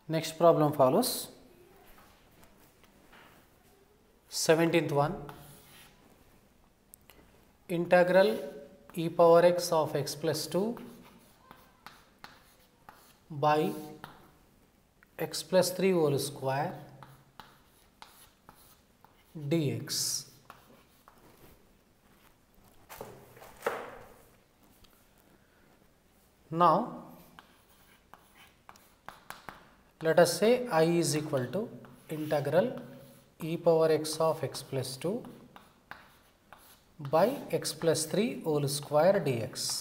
Next problem follows. 17th one. Integral e power x of x plus 2 by x plus 3 whole square dx. Now, let us say I is equal to integral e power x of x plus 2 by x plus 3 whole square dx.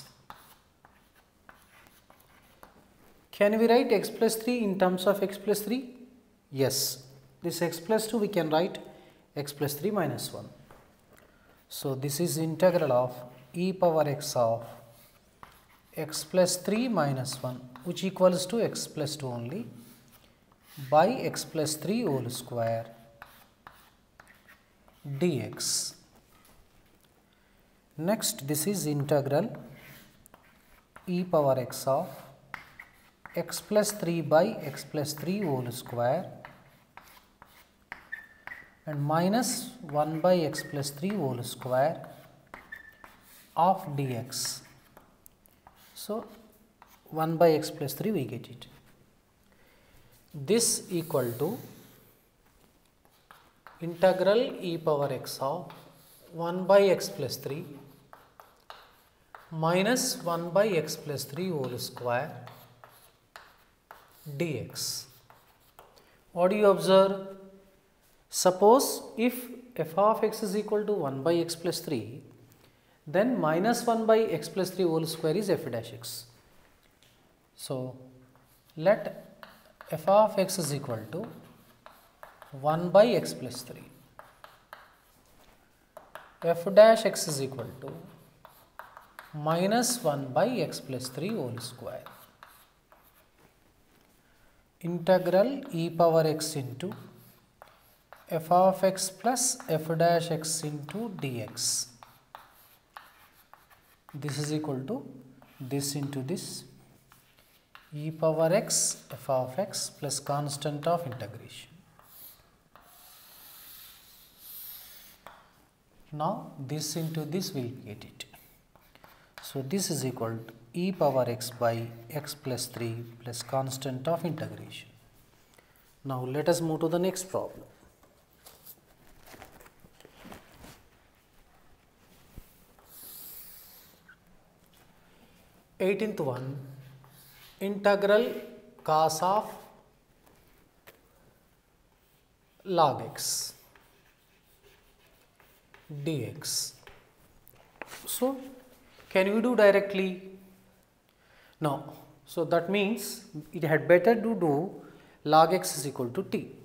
Can we write x plus 3 in terms of x plus 3? Yes. This x plus 2 we can write x plus 3 minus 1. So, this is integral of e power x of x plus 3 minus 1, which equals to x plus 2 only, by x plus 3 whole square dx. Next, this is integral e power x of x plus 3 by x plus 3 whole square and minus 1 by x plus 3 whole square of dx. So, 1 by x plus 3 we get it. This equal to integral e power x of 1 by x plus 3 minus 1 by x plus 3 whole square dx. What do you observe? Suppose if f of x is equal to 1 by x plus 3, then minus 1 by x plus 3 whole square is f dash x. So, let f of x is equal to 1 by x plus 3. F dash x is equal to minus 1 by x plus 3 whole square. Integral e power x into f of x plus f dash x into dx. This is equal to this into this, e power x f of x plus constant of integration. Now, this into this will get it. So, this is equal to e power x by x plus 3 plus constant of integration. Now, let us move to the next problem. Eighteenth one, integral cos of log x dx. So, can we do directly? No. So, that means it had better to do log x is equal to t.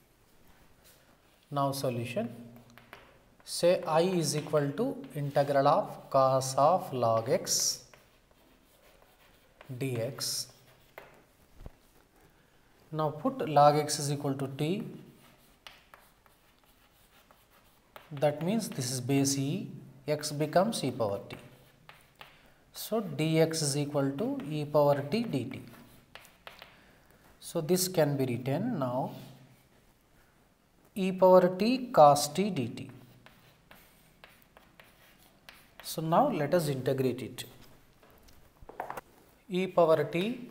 Now, solution. Say I is equal to integral of cos of log x dx. Now, put log x is equal to t. That means this is base e, x becomes e power t. So, dx is equal to e power t dt. So, this can be written now e power t cos t dt. So, now let us integrate it. E power t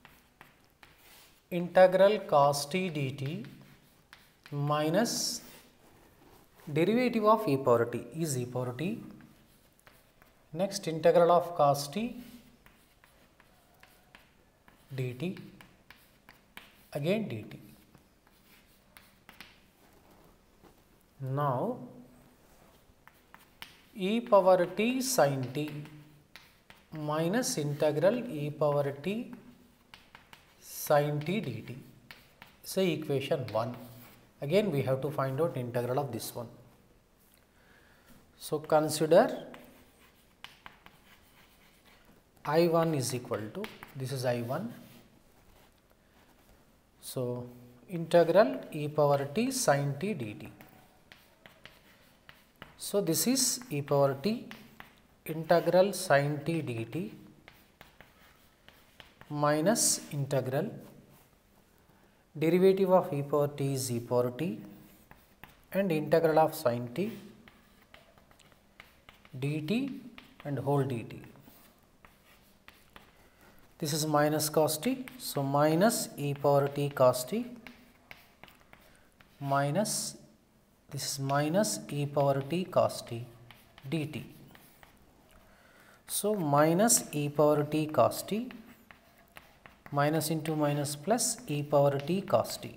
integral cos t dt minus derivative of e power t is e power t. Next, integral of cos t dt, again dt. Now, e power t sin t minus integral e power t sin t dt. Say equation 1. Again we have to find out integral of this one. So, consider I1 is equal to, this is I1. So, integral e power t sin t dt. So, this is e power t integral sin t dt minus integral derivative of e power t is e power t, and integral of sin t dt and whole dt. This is minus cos t, so minus e power t cos t minus, this is minus e power t cos t dt. So minus e power t cos t minus into minus plus e power t cos t.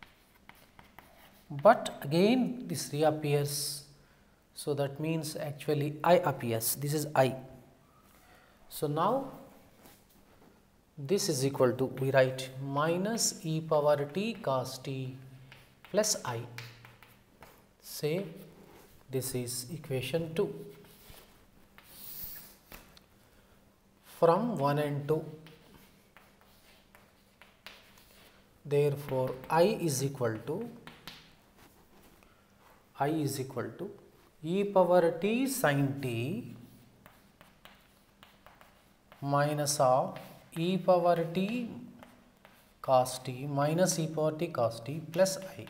But again this reappears, so that means actually I appears, this is I. So now this is equal to, we write minus e power t cos t plus I. Say this is equation 2 from 1 and 2. Therefore, I is equal to e power t sin t minus of e power t cos t minus e power t cos t plus I.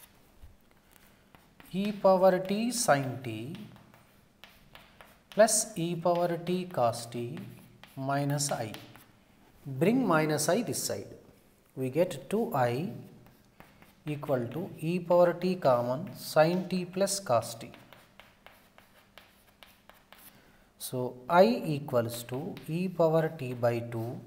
E power t sin t plus e power t cos t minus I. Bring minus I this side. We get 2I equal to e power t common sin t plus cos t. So I equals to e power t by 2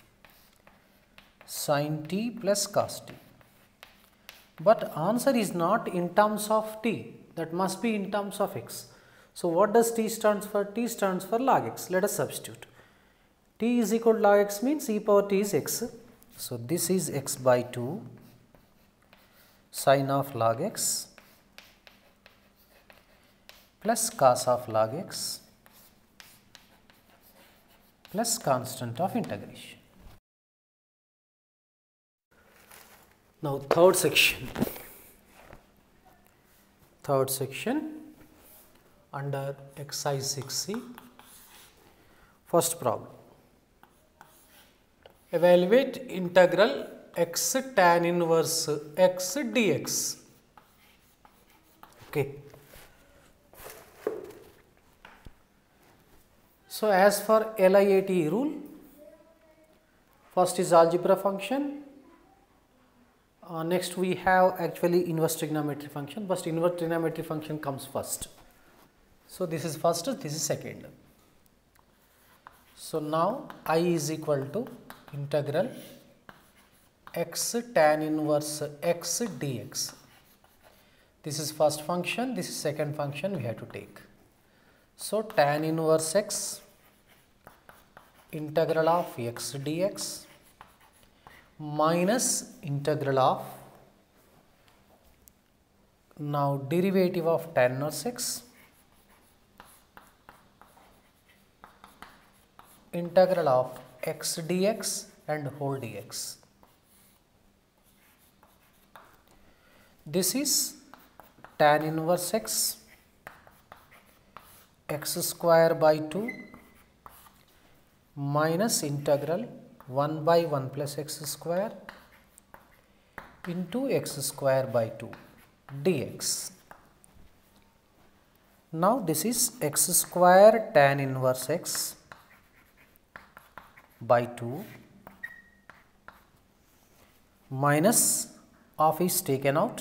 sin t plus cos t. But answer is not in terms of t, that must be in terms of x. So what does t stands for? T stands for log x. Let us substitute. T is equal to log x means e power t is x. So this is x by 2 sin of log x plus cos of log x plus constant of integration. Now third section under exercise 6c. First problem. Evaluate integral x tan inverse x dx. Okay. So as for LIAT rule, first is algebra function. Next we have actually inverse trigonometry function, but inverse trigonometry function comes first. So this is first, this is second. So now I is equal to integral x tan inverse x dx. This is first function, this is second function we have to take. So tan inverse x integral of x dx minus integral of, now derivative of tan inverse x integral of x dx and whole dx. This is tan inverse x square by 2 minus integral 1 by 1 plus x square into x square by 2 dx. Now this is x square tan inverse x by 2 minus of is taken out,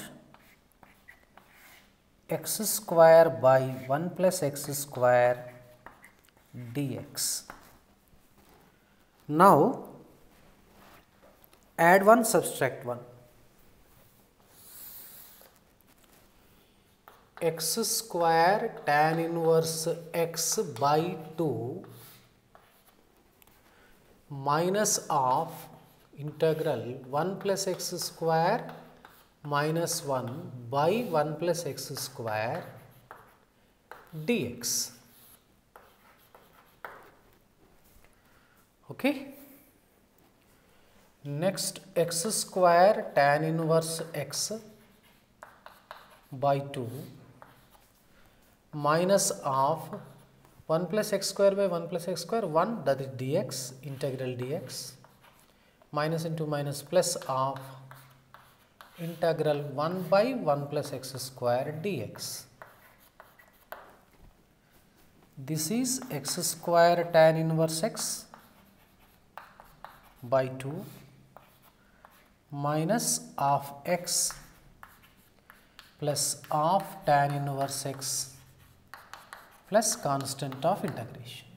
x square by 1 plus x square dx. Now add 1, subtract 1. X square tan inverse x by 2 minus of integral 1 plus x square minus 1 by 1 plus x square dx. Okay. Next, x square tan inverse x by 2 minus of 1 plus x square by 1 plus x square 1, that is dx, integral dx, minus into minus plus of integral 1 by 1 plus x square dx. This is x square tan inverse x by 2 minus of x plus of tan inverse x plus constant of integration.